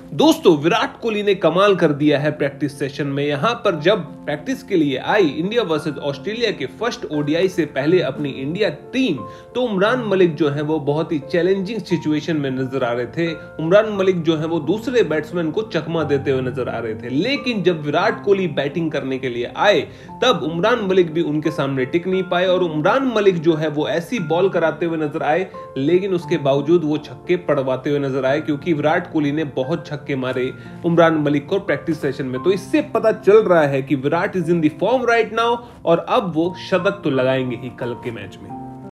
दोस्तों विराट कोहली ने कमाल कर दिया है प्रैक्टिस सेशन में। यहां पर जब प्रैक्टिस के लिए आई इंडिया वर्सेस ऑस्ट्रेलिया के फर्स्ट ओडीआई से पहले अपनी इंडिया टीम, तो उमरान मलिक जो है वो बहुत ही चैलेंजिंग सिचुएशन में नजर आ रहे थे। उमरान मलिक जो है वो दूसरे बैट्समैन को चकमा देते हुए नजर आ रहे थे, लेकिन जब विराट कोहली बैटिंग करने के लिए आए तब उमरान मलिक भी उनके सामने टिक नहीं पाए और उमरान मलिक जो है वो ऐसी बॉल कराते हुए नजर आए, लेकिन उसके बावजूद वो छक्के पड़वाते हुए नजर आए क्योंकि विराट कोहली ने बहुत छक्के मारे उमरान मलिक को प्रैक्टिस सेशन में। तो इससे पता चल रहा है कि Virat is in the form right now और अब वो शतक तो लगाएंगे ही कल के मैच में।